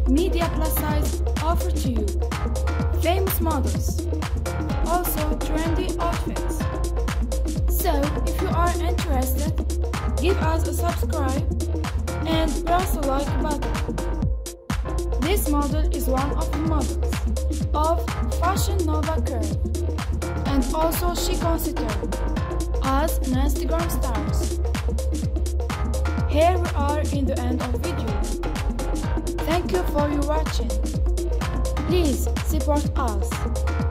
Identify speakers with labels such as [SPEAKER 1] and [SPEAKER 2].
[SPEAKER 1] media plus size offer to you, famous models, also trendy outfits. So if you are interested, give us a subscribe and press the like button. This model is one of the models of Fashion Nova Curve, and also she considered as an Instagram stars. Here we are in the end of video. Thank you for your watching. Please support us.